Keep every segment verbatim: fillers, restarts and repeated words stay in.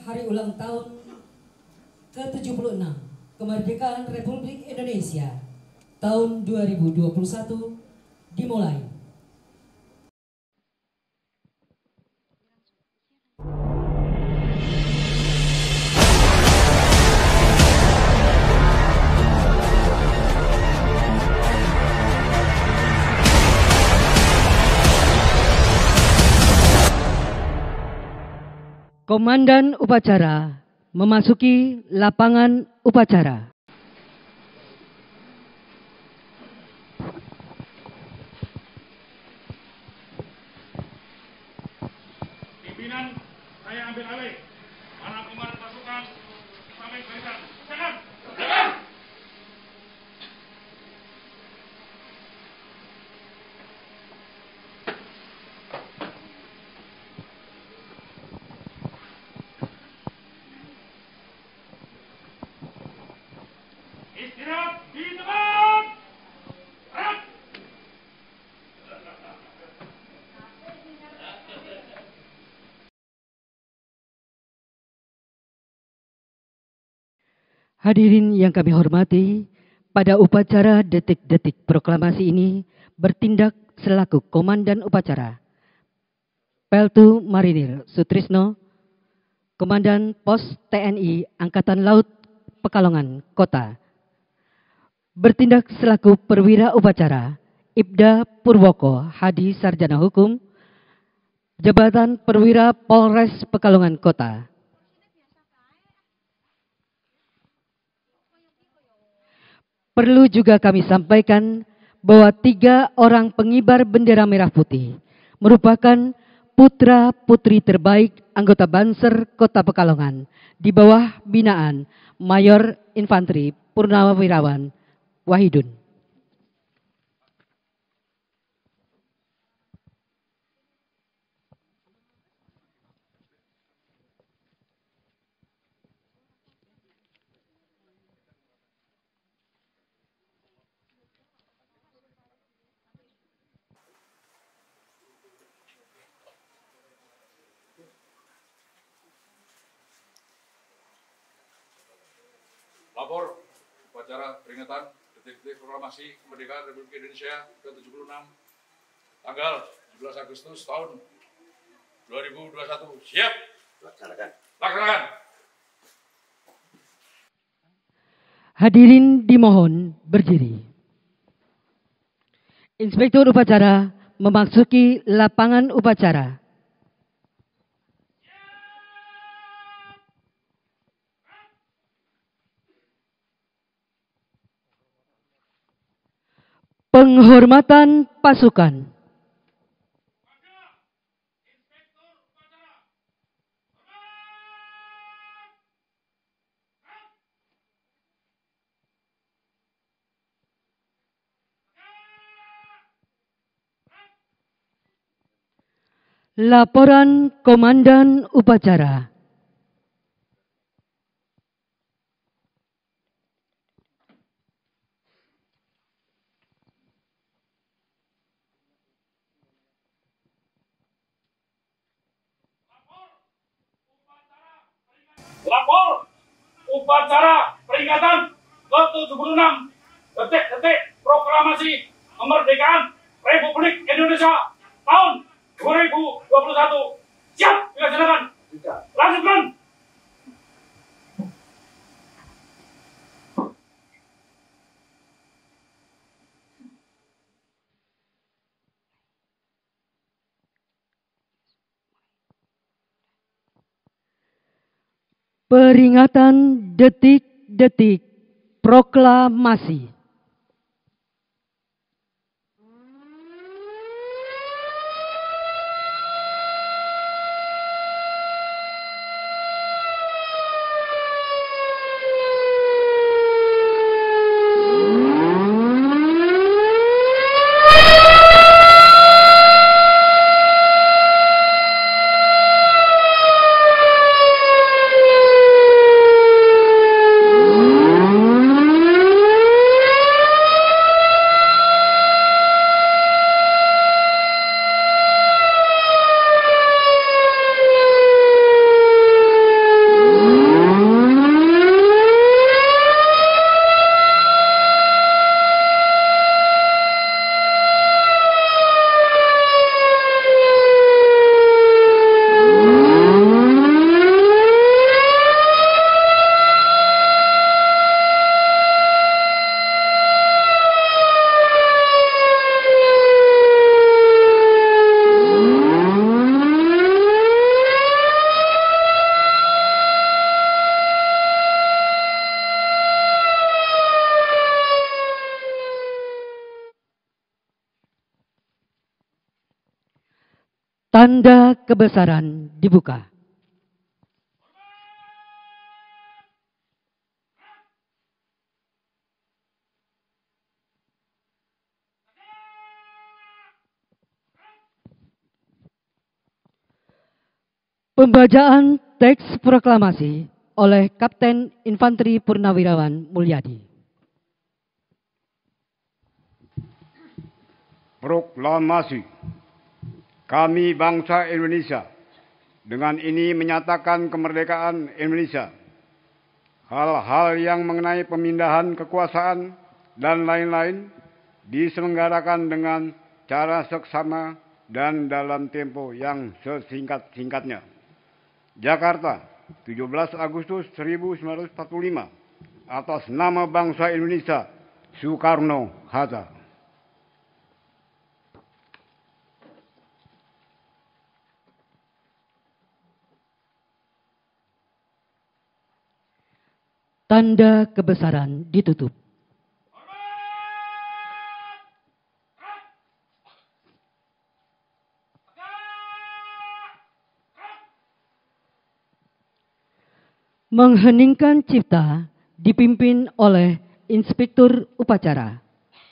hari ulang tahun ke tujuh puluh enam kemerdekaan Republik Indonesia tahun dua ribu dua puluh satu dimulai. Komandan upacara memasuki lapangan upacara. Pimpinan, saya ambil alih. Para komandan pasukan, sampai barisan. Silakan. Silakan. Istirahat di tempat. Gerak. Hadirin yang kami hormati, pada upacara detik-detik proklamasi ini bertindak selaku Komandan Upacara Peltu Marinir Sutrisno, Komandan Pos T N I Angkatan Laut Pekalongan Kota. Bertindak selaku Perwira Upacara Ibda Purwoko Hadi Sarjana Hukum, Jabatan Perwira Polres Pekalongan Kota. Perlu juga kami sampaikan bahwa tiga orang pengibar bendera merah putih merupakan putra-putri terbaik anggota Banser Kota Pekalongan di bawah binaan Mayor Infanteri Purnawirawan Wahidun. Lapor upacara peringatan detik-detik proklamasi kemerdekaan Republik Indonesia ke tujuh puluh enam tanggal tujuh belas Agustus tahun dua ribu dua puluh satu. Siap. Laksanakan. Laksanakan. Hadirin dimohon berdiri. Inspektur upacara memasuki lapangan upacara. Penghormatan pasukan. Laporan Komandan Upacara. Lapor upacara peringatan ke tujuh puluh enam detik-detik proklamasi kemerdekaan Republik Indonesia tahun dua ribu dua puluh satu. Siap, dilaksanakan. Lanjutkan. Peringatan detik-detik proklamasi. Tanda kebesaran dibuka. Pembacaan teks proklamasi oleh Kapten Infanteri Purnawirawan Mulyadi. Proklamasi. Kami bangsa Indonesia dengan ini menyatakan kemerdekaan Indonesia. Hal-hal yang mengenai pemindahan kekuasaan dan lain-lain diselenggarakan dengan cara seksama dan dalam tempo yang sesingkat-singkatnya. Jakarta, tujuh belas Agustus seribu sembilan ratus empat puluh lima. Atas nama bangsa Indonesia, Soekarno-Hatta. Tanda kebesaran ditutup. Mengheningkan cipta dipimpin oleh Inspektur Upacara.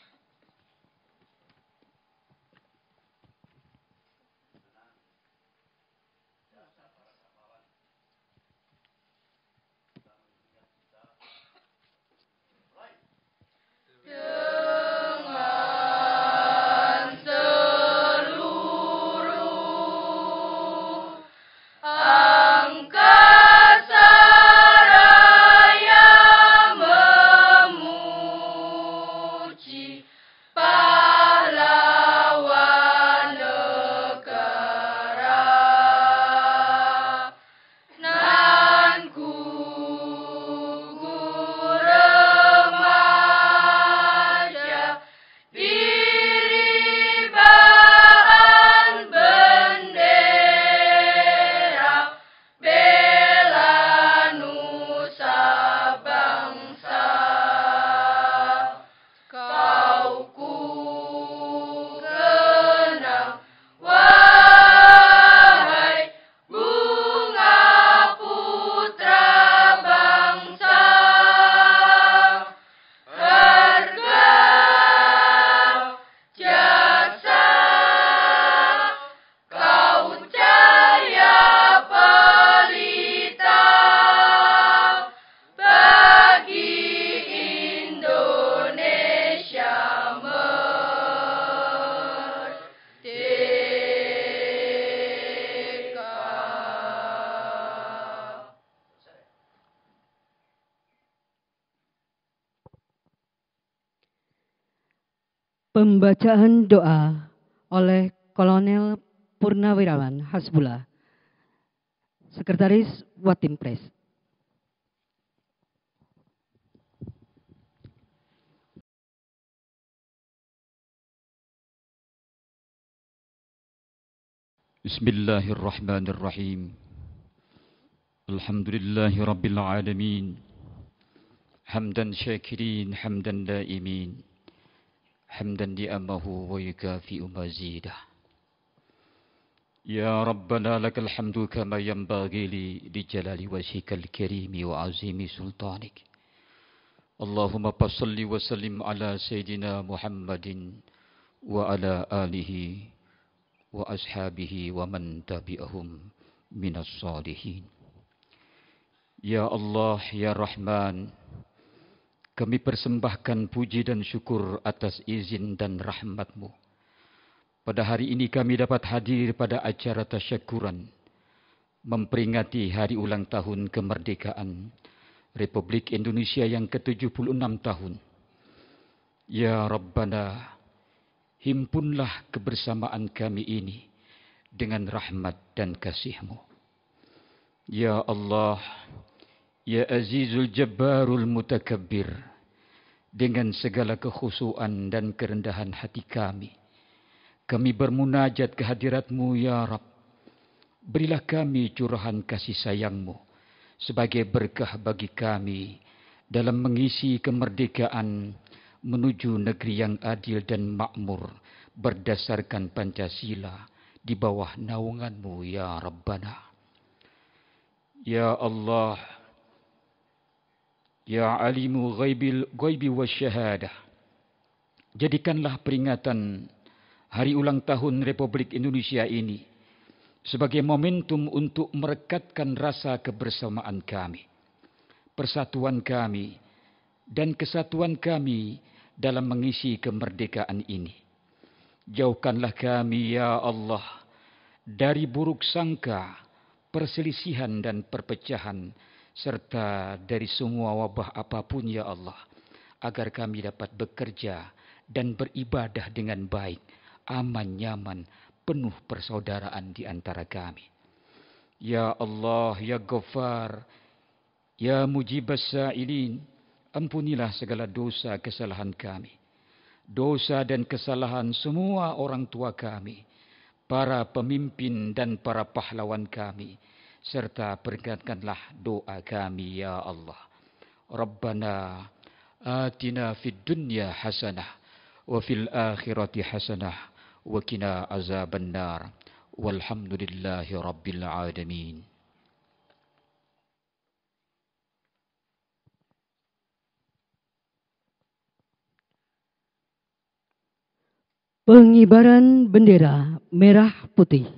Pembacaan doa oleh Kolonel Purnawirawan Hasbullah, Sekretaris Watimpres. Bismillahirrahmanirrahim. Alhamdulillahi Rabbil Alamin. Hamdan syakirin, hamdan daimin. Hamdan di'amahu wa yukafi'u mazidah. Ya Rabbana lakal hamdu kama yanbaghi li jalali wajhikal karimi wa azimi sultanik. Allahumma salli wa sallim ala Sayyidina Muhammadin wa ala alihi wa ashabihi wa man tabi'ahum minas salihin. Ya Allah, Ya Rahman, kami persembahkan puji dan syukur atas izin dan rahmat-Mu. Pada hari ini kami dapat hadir pada acara tasyakuran, memperingati hari ulang tahun kemerdekaan Republik Indonesia yang ke tujuh puluh enam tahun. Ya Rabbana, himpunlah kebersamaan kami ini dengan rahmat dan kasih-Mu. Ya Allah, Ya Azizul Jabbarul Mutakabbir, dengan segala kekhusuan dan kerendahan hati kami, kami bermunajat kehadirat-Mu ya Rabb. Berilah kami curahan kasih sayang-Mu sebagai berkah bagi kami dalam mengisi kemerdekaan menuju negeri yang adil dan makmur berdasarkan Pancasila di bawah naungan-Mu ya Rabbana. Ya Allah, ya alimu ghaibil ghaibi wasyahadah, jadikanlah peringatan hari ulang tahun Republik Indonesia ini sebagai momentum untuk merekatkan rasa kebersamaan kami, persatuan kami, dan kesatuan kami dalam mengisi kemerdekaan ini. Jauhkanlah kami ya Allah dari buruk sangka, perselisihan dan perpecahan, serta dari semua wabah apapun ya Allah, agar kami dapat bekerja dan beribadah dengan baik, aman, nyaman, penuh persaudaraan di antara kami. Ya Allah, ya Ghaffar, ya Mujibas Sa'ilin, ampunilah segala dosa kesalahan kami, dosa dan kesalahan semua orang tua kami, para pemimpin dan para pahlawan kami, serta berkatkanlah doa kami ya Allah. Rabbana atina fid dunya hasanah wa fil akhirati hasanah wa qina azabannar. Walhamdulillahi rabbil alamin. Pengibaran bendera merah putih.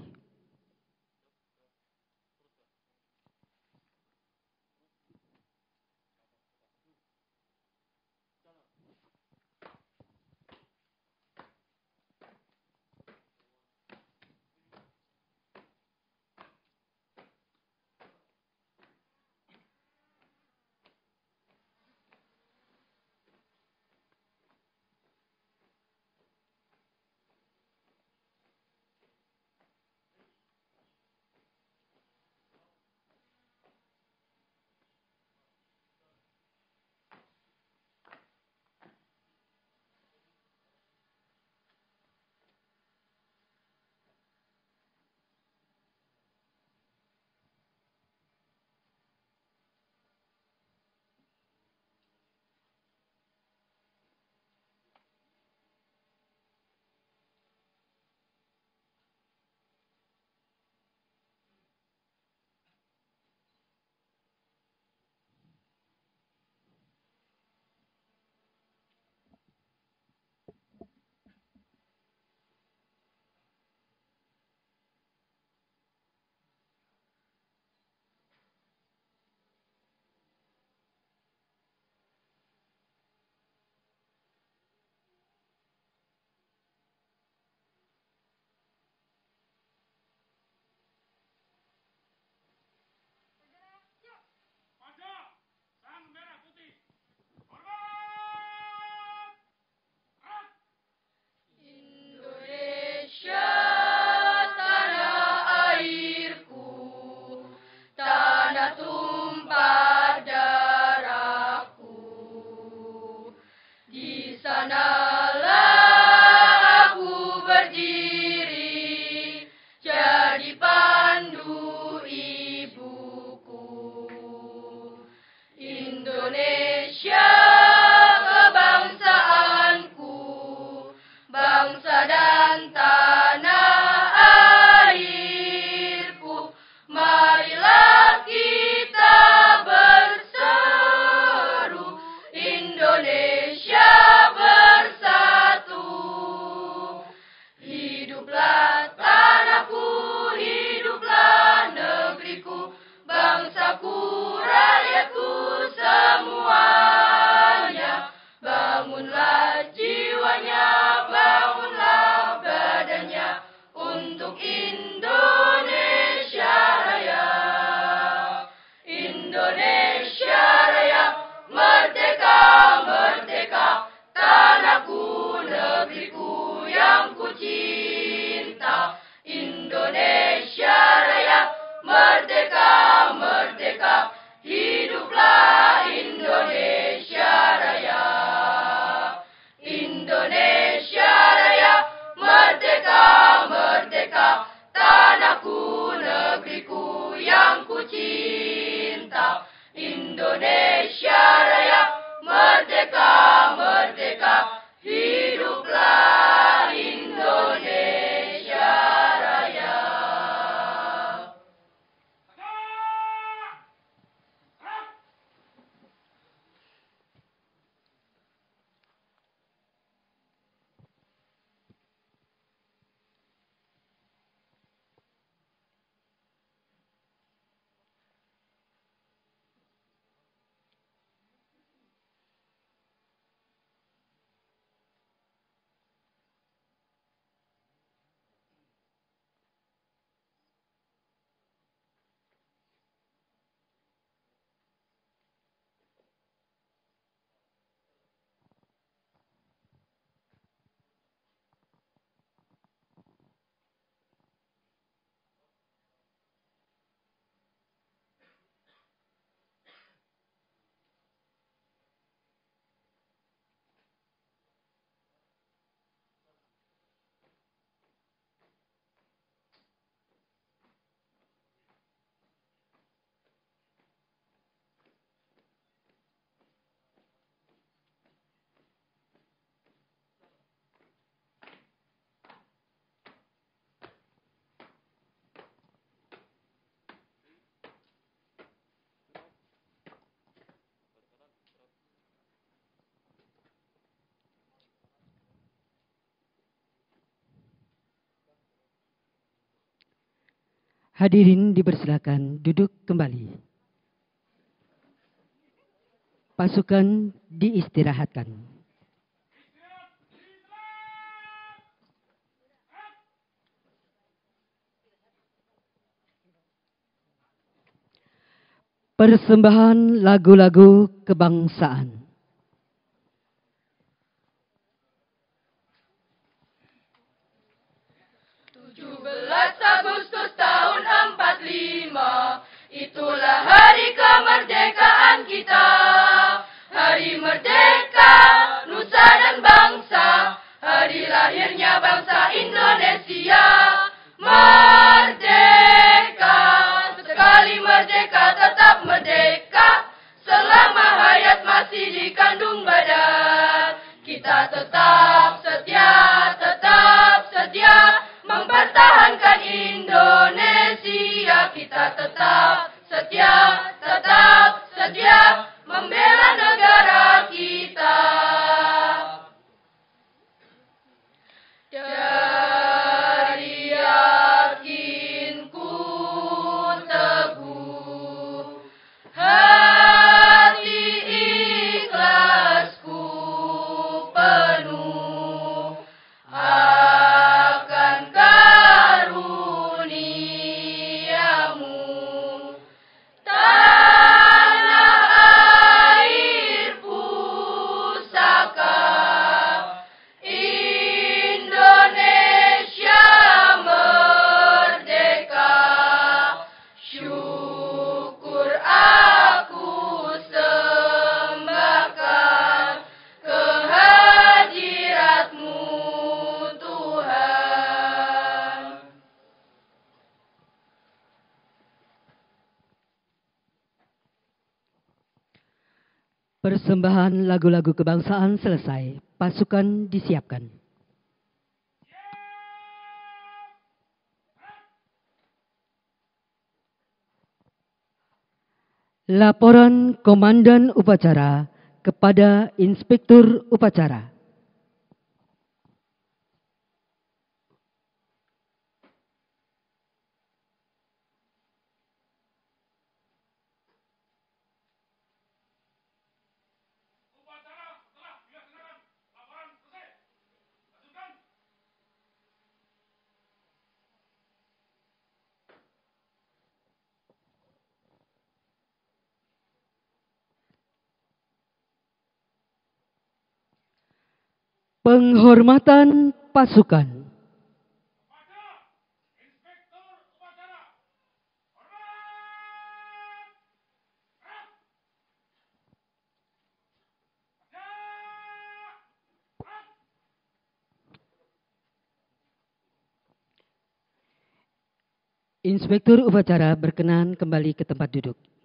Hiduplah Indonesia Raya. Hadirin dipersilakan duduk kembali. Pasukan diistirahatkan. Persembahan lagu-lagu kebangsaan. tujuh belas Agustus tahun empat puluh lima, itulah hari kemerdekaan kita. Hari merdeka, nusa dan bangsa, hari lahirnya bangsa Indonesia. Merdeka, sekali merdeka tetap merdeka, selama hayat masih dikandung badan. Kita tetap setia, tetap setia, mempertahankan Indonesia. Kita tetap setia, tetap setia, membela negara kita. Dari yakinku teguh, hati ikhlasku penuh akan karuniamu. Tanah air pusaka, Indonesia merdeka. Syukur aku sembahkan kehadiratmu Tuhan. Persembahan lagu-lagu kebangsaan selesai. Pasukan disiapkan. Laporan Komandan Upacara kepada Inspektur Upacara. Penghormatan pasukan. Inspektur upacara berkenan kembali ke tempat duduk.